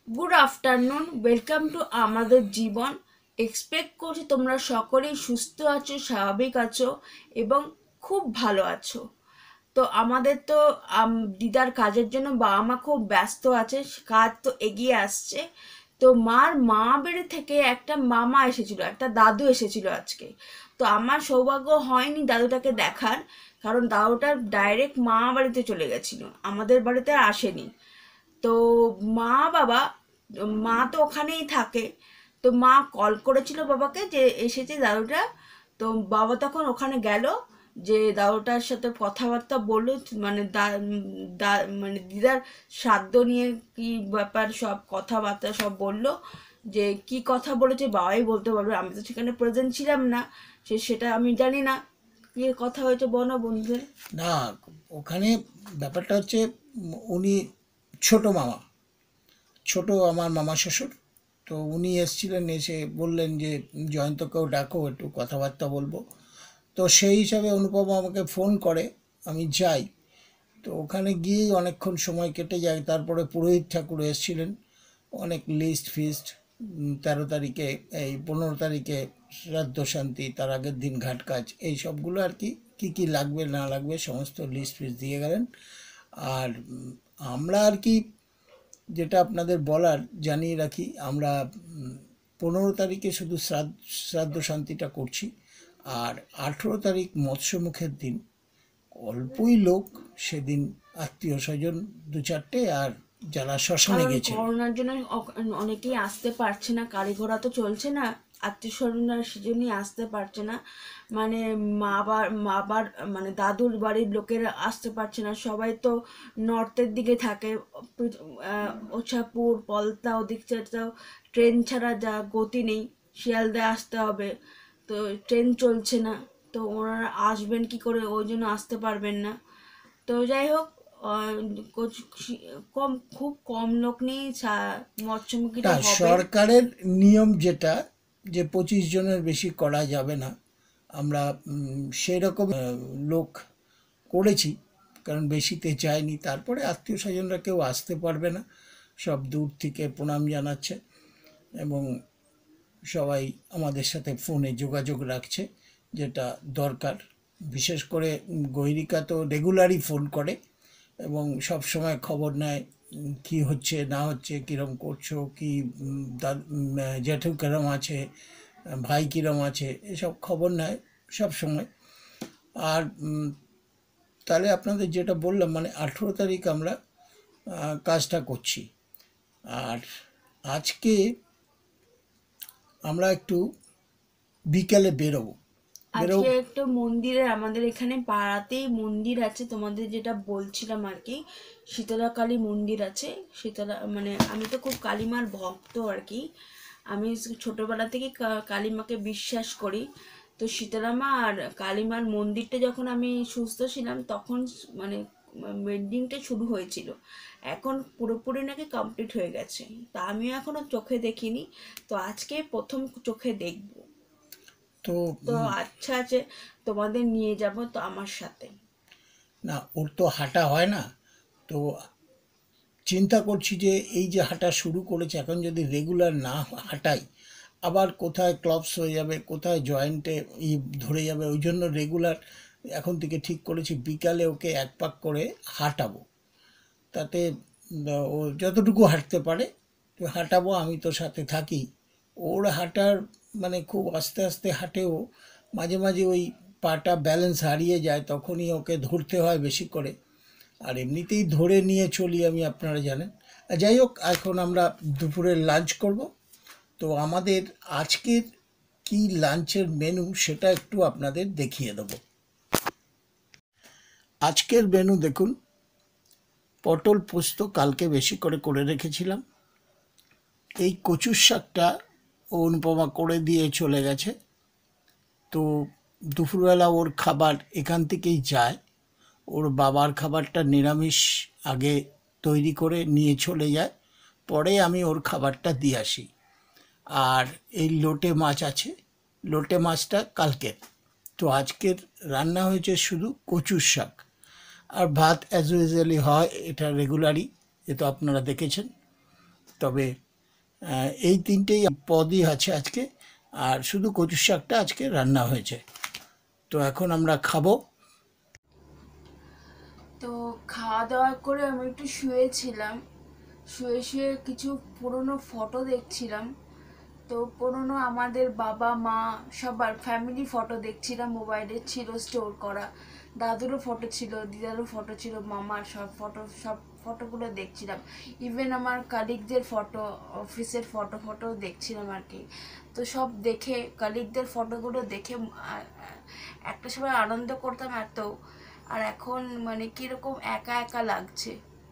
Good afternoon, welcome to আমাদের জীবন। Expect করছি তোমরা সকলেই সুস্থ আছো, স্বাভাবিক আছো এবং খুব ভালো আছো। তো আমাদের তো দিদার কাজের জন্য বাবা মা খুব ব্যস্ত আছে, কাজ তো এগিয়ে আসছে। তো মার মা বাড়ি থেকে একটা মামা এসেছিল, একটা দাদু এসেছিল আজকে। তো আমার সৌভাগ্য হয়নি দাদুটাকে দেখার, কারণ দাদুটা ডাইরেক্ট মা বাড়িতে চলে গেছিল, আমাদের বাড়িতে আর আসেনি। তো মা বাবা, মা তো ওখানেই থাকে। তো মা কল করেছিল বাবাকে যে এসেছে দাদুটা। তো বাবা তখন ওখানে গেল, যে দাদুটার সাথে কথাবার্তা বললো, মানে মানে দিদার শ্রাদ্ধ নিয়ে কি ব্যাপার সব কথাবার্তা সব বললো। যে কি কথা বলেছে বাবাই বলতে পারবে, আমি তো সেখানে প্রেজেন্ট ছিলাম না, সেটা আমি জানি না। কি কথা হয়েছে বলো বন্ধুদের। না, ওখানে ব্যাপারটা হচ্ছে উনি ছোট মামা, ছোট আমার মামা শ্বশুর। তো উনি এসেছিলেন, এসে বললেন যে জয়ন্তকেও ডাকো, একটু কথাবার্তা বলবো। তো সেই হিসাবে অনুপমা আমাকে ফোন করে, আমি যাই। তো ওখানে গিয়েই অনেকক্ষণ সময় কেটে যায়। তারপরে পুরোহিত ঠাকুর এসেছিলেন, অনেক লিস্ট ফিস্ট। 13 তারিখে, এই 15 তারিখে শ্রাদ্ধ শান্তি, তার আগের দিন ঘাট কাজ, এই সবগুলো আর কি কী কী লাগবে না লাগবে সমস্ত লিস্ট ফিস্ট দিয়ে গেলেন। আর আমরা আর কি, যেটা আপনাদের বলার জানিয়ে রাখি, আমরা 15 তারিখে শুধু শ্রাদ্ধ শান্তিটা করছি। আর 18 তারিখ মৎস্যমুখের দিন অল্পই লোক, সেদিন আত্মীয় স্বজন 2-4টে, আর যারা শ্মশানে কারণ গেছিল। করোনার জন্য অনেকেই আসতে পারছে না, গাড়ি ঘোড়া তো চলছে না, আত্মীয় স্বজনরা সেজন্যই আসতে পারছে না। মানে মা মানে দাদুর বাড়ির লোকেরা আসতে পারছে না, সবাই তো নর্থের দিকে থাকে। ওছাপুর, পলতা ওদিকটা তো ট্রেন ছাড়া যা গতি নেই, শিয়ালদায় আসতে হবে। তো ট্রেন চলছে না, তো ওনারা আসবেন কি করে, ওই জন্য আসতে পারবেন না। তো যাই হোক, আহ, খুব কম লোক নিয়ে মৎস্যমুখীটা না, হবে। সরকারের নিয়ম যেটা, যে 25 জনের বেশি করা যাবে না, আমরা সেই রকম লোক করেছি, কারণ বেশিতে যায়নি। তারপরে আত্মীয় স্বজনরা কেউ আসতে পারবে না, সব দূর থেকে প্রণাম জানাচ্ছে, এবং সবাই আমাদের সাথে ফোনে যোগাযোগ রাখছে, যেটা দরকার। বিশেষ করে গৈরিকা তো রেগুলারই ফোন করে এবং সব সময় খবর নেয়, কি হচ্ছে না হচ্ছে, কীরম করছো, কি জেঠু কিরম আছে, ভাই কিরম আছে, এসব খবর নেয় সব সময়। আর তাহলে আপনাদের যেটা বললাম, মানে 18 তারিখ আমরা কাজটা করছি। আর আজকে আমরা একটু বিকেলে বেরোবো। আজকে একটা মন্দিরে, আমাদের এখানে পাড়াতেই মন্দির আছে, তোমাদের যেটা বলছিলাম আর কি, শীতলা কালী মন্দির আছে। শীতলা মানে আমি তো খুব কালীমার ভক্ত আর কি। আমি ছোটবেলা থেকে কালীমাকে বিশ্বাস করি। তো শীতলা মা আর কালীমার মন্দিরটা যখন আমি সুস্থ ছিলাম তখন মানে মেন্ডিংটা শুরু হয়েছিল। এখন পুরোপুরি নাকি কমপ্লিট হয়ে গেছে, তা আমিও এখনো চোখে দেখিনি। তো আজকে প্রথম চোখে দেখবো। তো তো আচ্ছা আছে, তোমাদের নিয়ে যাব তো আমার সাথে। না, ওর তো হাঁটা হয় না। তো চিন্তা করছি যে এই যে হাঁটা শুরু করেছে, এখন যদি রেগুলার না হাঁটাই, আবার কোথায় ক্লপস হয়ে যাবে, কোথায় জয়েন্টে ধরে যাবে। ওই জন্য রেগুলার এখন থেকে ঠিক করেছি বিকালে ওকে 1 পাক করে হাঁটাবো। তাতে ও যতটুকু হাঁটতে পারে তো হাঁটাবো, আমি তো সাথে থাকি। ওর হাঁটার মানে খুব আস্তে আস্তে হাঁটেও, মাঝে মাঝে ওই পাটা ব্যালেন্স হারিয়ে যায়, তখনই ওকে ধরতে হয় বেশি করে। আর এমনিতেই ধরে নিয়ে চলি আমি, আপনারা জানেন। যাই হোক, এখন আমরা দুপুরের লাঞ্চ করব। তো আমাদের আজকের কি লাঞ্চের মেনু সেটা একটু আপনাদের দেখিয়ে দেবো। আজকের মেনু দেখুন, পটল পোস্ত কালকে বেশি করে করে রেখেছিলাম। এই কচুর শাকটা অনুপমা করে দিয়ে চলে গেছে। তো দুপুরবেলা ওর খাবার এখান থেকেই যায়। ওর বাবার খাবারটা নিরামিষ আগে তৈরি করে নিয়ে চলে যায়, পরে আমি ওর খাবারটা দিয়ে আসি। আর এই লোটে মাছ আছে, লোটে মাছটা কালকের। তো আজকের রান্না হয়েছে শুধু কচুর শাক আর ভাত, অ্যাজ ইউজুয়ালি হয়, এটা রেগুলারই, এ তো আপনারা দেখেছেন। তবে এই তিনটেই পদই আছে আজকে, আর শুধু কচুর শাকটা আজকে রান্না হয়েছে। তো এখন আমরা খাবো। তো খাওয়া দাওয়া করে আমি একটু শুয়েছিলাম, শুয়ে শুয়ে কিছু পুরনো ফটো দেখছিলাম। তো পুরনো আমাদের বাবা মা সবার ফ্যামিলি ফটো দেখছিলাম, মোবাইলে ছিল স্টোর করা। দাদুরও ফটো ছিল, দিদারও ফটো ছিল, মামার সব ফটোগুলো দেখছিলাম। ইভেন আমার কালিগদের ফটো, অফিসের ফটো দেখছিলাম আর কি। তো সব দেখে, কালিগদের ফটোগুলো দেখে একটা সময় আনন্দ করতাম এত, আর এখন মানে কিরকম একা একা লাগছে।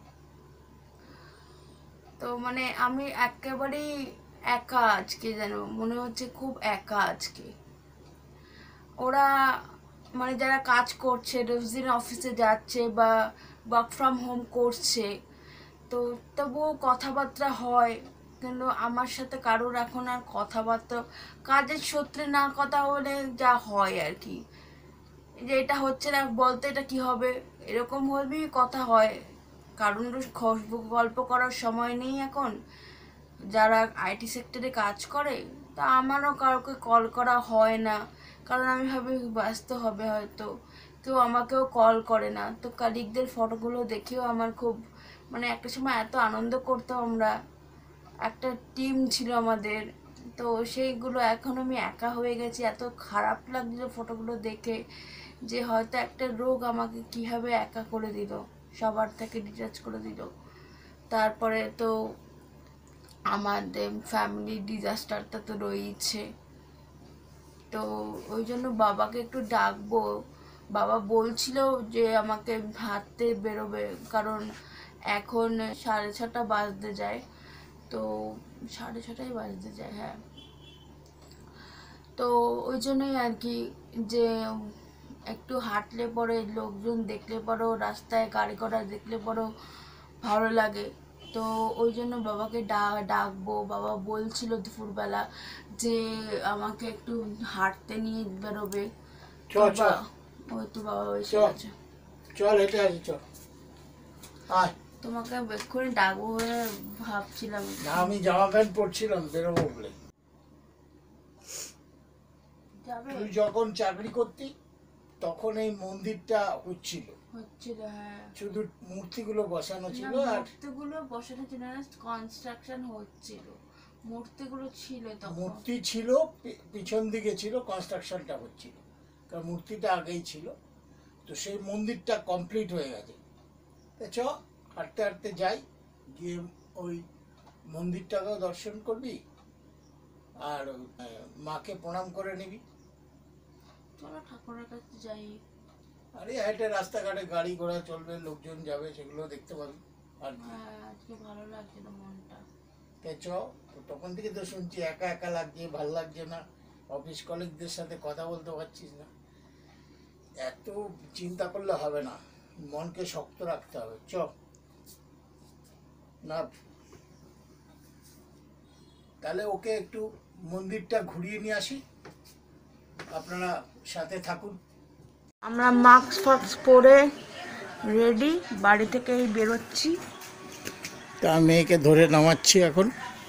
তো মানে আমি একেবারেই একা আজকে, যেন মনে হচ্ছে খুব একা আজকে। ওরা মানে যারা কাজ করছে, রোজ দিন অফিসে যাচ্ছে বা ওয়ার্ক ফ্রম হোম করছে, তো তবুও কথাবার্তা হয়, কিন্তু আমার সাথে কারোর এখন আর কথাবার্তা, কাজের সূত্রে না কথা বলে যা হয় আর কি, যে এটা হচ্ছে না বলতে এটা কি হবে, এরকম ভাবেই কথা হয়। কারণ গল্প করার সময় নেই এখন যারা আইটি সেক্টরে কাজ করে। তা আমারও কাউকে কল করা হয় না, কারণ আমি ভাবি ব্যস্ত হবে হয়তো, কেউ আমাকেও কল করে না। তো কালিগদের ফটোগুলো দেখেও আমার খুব মানে একটা সময় এত আনন্দ করতাম আমরা, একটা টিম ছিল আমাদের। তো সেইগুলো এখন আমি একা হয়ে গেছি, এত খারাপ লাগছিল ফটোগুলো দেখে, যে হয়তো একটা রোগ আমাকে কীভাবে একা করে দিল, সবার থেকে ডিটাচ করে দিল। তারপরে তো আমাদের ফ্যামিলি ডিজাস্টারটা তো রয়েছে। তো ওই জন্য বাবাকে একটু ডাকবো। বাবা বলছিল যে আমাকে হাঁটতে বেরোবে, কারণ এখন 6:30 বাজতে যায়। তো 6:30 বাজতে যায়, হ্যাঁ। তো ওই জন্যই আর কি, যে একটু হাঁটলে পরে লোকজন দেখলে পরেও, রাস্তায় গাড়ি ঘোড়া দেখলে পরেও ভালো লাগে। তো ওই জন্য বাবাকে ডাকবো। বাবা বলছিল দুপুরবেলা যে আমাকে একটু হাঁটতে নিয়ে বেরোবে। ওই তো বাবা এসে গেছে। চল হেঁটে আসি, চল আয়। তোমাকে এক্ষুনি ডাকবো বলে ভাবছিলাম। না, আমি জামা প্যান্ট পরছিলাম বেরোবো বলে। যাবে? তুই যখন চাকরি করতি তখন এই মন্দিরটা হচ্ছিল, হ্যাঁ, শুধু মূর্তিগুলো বসানো ছিল। আর মূর্তিগুলো বসানো ছিল না, কনস্ট্রাকশন হচ্ছিল। মূর্তিগুলো ছিল তখন, মূর্তি ছিল পিছন দিকে ছিল, কনস্ট্রাকশনটা হচ্ছিল, কারণ মূর্তিটা আগেই ছিল। তো সেই মন্দিরটা কমপ্লিট হয়ে গেছে। তো চ হাঁটতে হাঁটতে যাই, গিয়ে ওই মন্দিরটাকেও দর্শন করবি, আর মাকে প্রণাম করে নিবি। চলো ঠাকুরের কাছে যাই। আরে হেঁটে রাস্তাঘাটে গাড়ি ঘোড়া চলবে, লোকজন যাবে, সেগুলো দেখতে পাবি। আর হ্যাঁ, আজকে ভালো লাগছে না মনটা। চ, তখন থেকে তো শুনছি একা একা লাগছে, ভাল লাগছে না, অফিস কলিগদের সাথে কথা বলতে পারছিস না। এত চিন্তা করলে হবে না, মনকে শক্ত রাখতে হবে। চ না, তাহলে ওকে একটু মন্দিরটা ঘুরিয়ে নিয়ে আসি, আপনারা সাথে থাকুন। আমরা মাস্ক ফাস্ক পরে রেডি, বাড়ি থেকেই বেরোচ্ছি। তা মেয়েকে ধরে নামাচ্ছি এখন।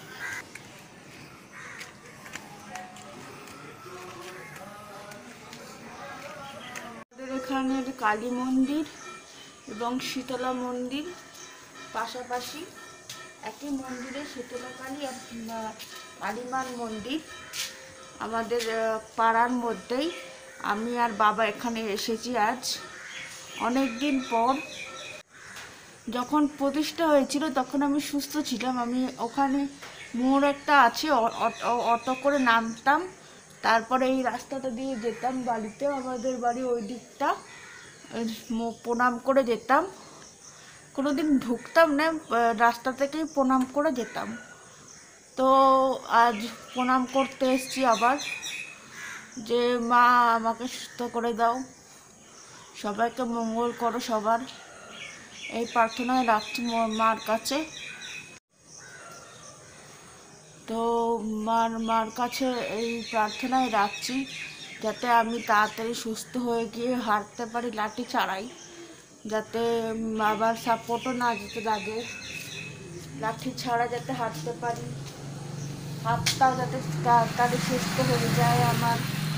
আমাদের এখানের কালী মন্দির এবং শীতলা মন্দির পাশাপাশি, একই মন্দিরে শীতলা কালী আর কালীমার মন্দির আমাদের পাড়ার মধ্যেই। আমি আর বাবা এখানে এসেছি আজ অনেক দিন পর। যখন প্রতিষ্ঠা হয়েছিল তখন আমি সুস্থ ছিলাম। আমি ওখানে মোড় একটা আছে, অটো করে নামতাম, তারপরে এই রাস্তাটা দিয়ে যেতাম বাড়িতে, আমাদের বাড়ি ওই দিকটা, প্রণাম করে যেতাম। কোনোদিন ঢুকতাম না, রাস্তা থেকেই প্রণাম করে যেতাম। তো আজ প্রণাম করতে এসেছি আবার, যে মা আমাকে সুস্থ করে দাও, সবাইকে মঙ্গল করো সবার, এই প্রার্থনায় রাখছি মার কাছে। তো মার কাছে এই প্রার্থনায় রাখছি যাতে আমি তাড়াতাড়ি সুস্থ হয়ে গিয়ে হাঁটতে পারি লাঠি ছাড়াই, যাতে বাবার সাপোর্টও না যেতে লাগে। লাঠি ছাড়া যাতে হাঁটতে পারি, হাতটাও যাতে তাড়াতাড়ি সুস্থ হয়ে যায় আমার।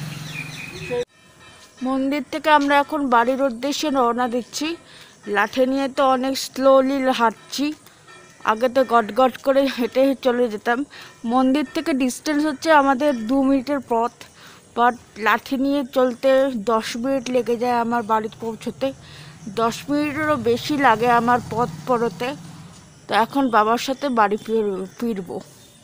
মন্দির থেকে আমরা এখন বাড়ির উদ্দেশ্যে রওনা দিচ্ছি। লাঠি নিয়ে তো অনেক স্লোলি হাঁটছি, আগে তো গট গট করে হেঁটে চলে যেতাম। মন্দির থেকে ডিস্টেন্স হচ্ছে আমাদের 2 মিনিটের পথ, বাট লাঠি নিয়ে চলতে 10 মিনিট লেগে যায় আমার বাড়ি পৌঁছতে। 10 মিনিটেরও বেশি লাগে আমার পথ পড়তে। তো এখন বাবার সাথে বাড়ি ফিরবো।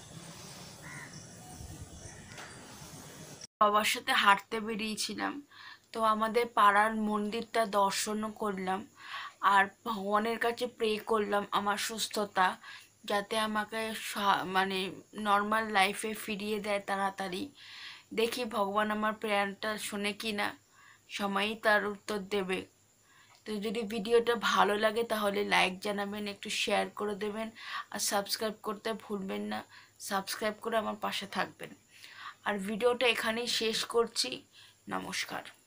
বাবার সাথে হাঁটতে বেরিয়েছিলাম, তো আমাদের পাড়ার মন্দিরটা দর্শনও করলাম, আর ভগবানের কাছে প্রে করলাম আমার সুস্থতা, যাতে আমাকে মানে নর্মাল লাইফে ফিরিয়ে দেয় তাড়াতাড়ি। দেখি ভগবান আমার প্রেয়ারটা শোনে কি না, সময়ই তার উত্তর দেবে। তো যদি ভিডিওটা ভালো লাগে তাহলে লাইক জানাবেন, একটু শেয়ার করে দেবেন, আর সাবস্ক্রাইব করতে ভুলবেন না। সাবস্ক্রাইব করে আমার পাশে থাকবেন। আর ভিডিওটা এখানেই শেষ করছি। নমস্কার।